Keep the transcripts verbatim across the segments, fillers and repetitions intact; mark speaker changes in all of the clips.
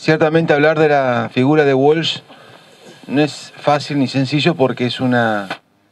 Speaker 1: Ciertamente hablar de la figura de Walsh no es fácil ni sencillo porque es una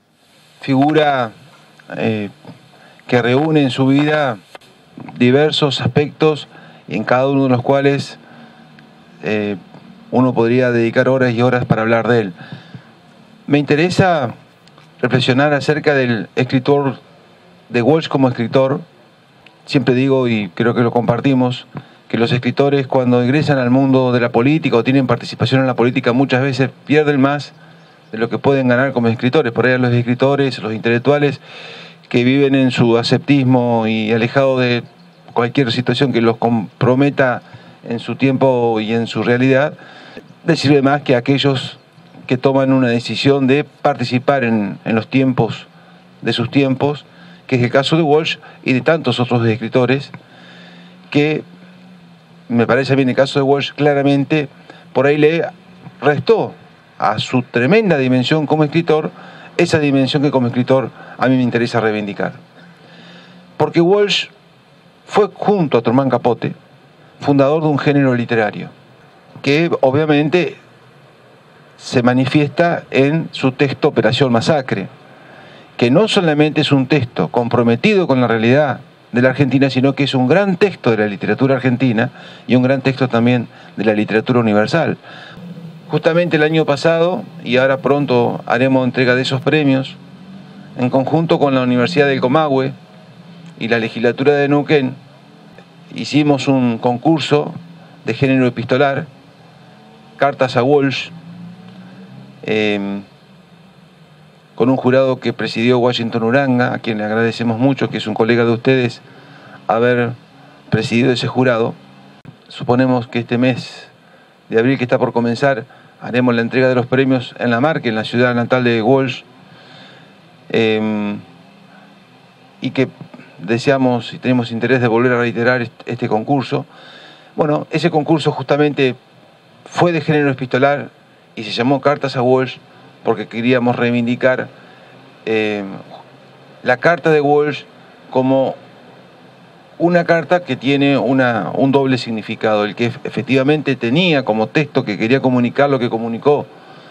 Speaker 1: figura eh, que reúne en su vida diversos aspectos y en cada uno de los cuales eh, uno podría dedicar horas y horas para hablar de él. Me interesa reflexionar acerca del escritor, de Walsh como escritor. Siempre digo, y creo que lo compartimos, que los escritores cuando ingresan al mundo de la política o tienen participación en la política muchas veces pierden más de lo que pueden ganar como escritores. Por ahí los escritores, los intelectuales que viven en su aseptismo y alejados de cualquier situación que los comprometa en su tiempo y en su realidad, les sirve más que aquellos que toman una decisión de participar en, en los tiempos de sus tiempos, que es el caso de Walsh y de tantos otros escritores, que me parece bien el caso de Walsh, claramente por ahí le restó a su tremenda dimensión como escritor esa dimensión que como escritor a mí me interesa reivindicar. Porque Walsh fue, junto a Truman Capote, fundador de un género literario que obviamente se manifiesta en su texto Operación Masacre, que no solamente es un texto comprometido con la realidad de la Argentina, sino que es un gran texto de la literatura argentina y un gran texto también de la literatura universal. Justamente el año pasado, y ahora pronto haremos entrega de esos premios, en conjunto con la Universidad del Comahue y la Legislatura de Neuquén, hicimos un concurso de género epistolar, Cartas a Walsh, eh, con un jurado que presidió Washington Uranga, a quien le agradecemos mucho, que es un colega de ustedes, haber presidido ese jurado. Suponemos que este mes de abril que está por comenzar, haremos la entrega de los premios en La Marque, en la ciudad natal de Walsh, eh, y que deseamos y tenemos interés de volver a reiterar este concurso. Bueno, ese concurso justamente fue de género epistolar y se llamó Cartas a Walsh porque queríamos reivindicar eh, la carta de Walsh como una carta que tiene una, un doble significado, el que efectivamente tenía como texto que quería comunicar lo que comunicó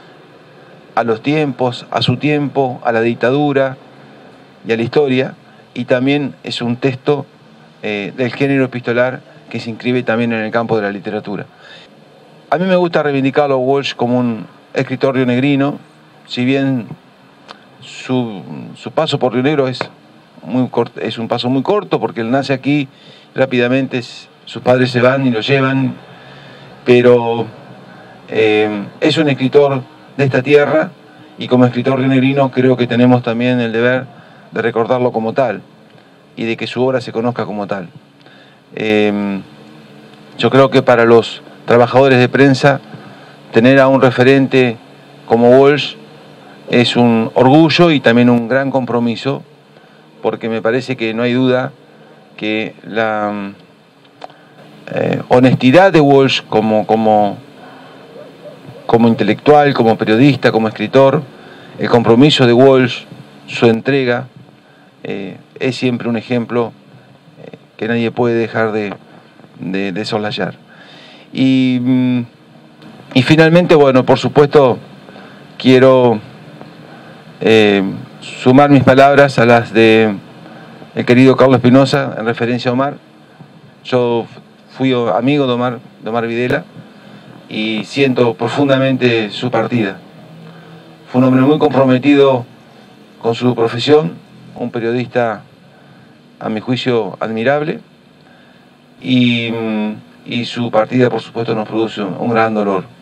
Speaker 1: a los tiempos, a su tiempo, a la dictadura y a la historia, y también es un texto eh, del género epistolar que se inscribe también en el campo de la literatura. A mí me gusta reivindicarlo a Walsh como un escritor rionegrino, si bien su, su paso por Río Negro es, muy corto, es un paso muy corto, porque él nace aquí, rápidamente sus padres se van y lo llevan, pero eh, es un escritor de esta tierra, y como escritor rionegrino creo que tenemos también el deber de recordarlo como tal, y de que su obra se conozca como tal. Eh, yo creo que para los trabajadores de prensa, tener a un referente como Walsh es un orgullo y también un gran compromiso, porque me parece que no hay duda que la eh, honestidad de Walsh como, como, como intelectual, como periodista, como escritor, el compromiso de Walsh, su entrega, eh, es siempre un ejemplo eh, que nadie puede dejar de, de, de soslayar. Y, y finalmente, bueno, por supuesto, quiero eh, sumar mis palabras a las de el querido Carlos Espinosa en referencia a Omar. Yo fui amigo de Omar, de Omar Videla, y siento profundamente su partida. Fue un hombre muy comprometido con su profesión, un periodista, a mi juicio, admirable, y, y su partida, por supuesto, nos produce un gran dolor.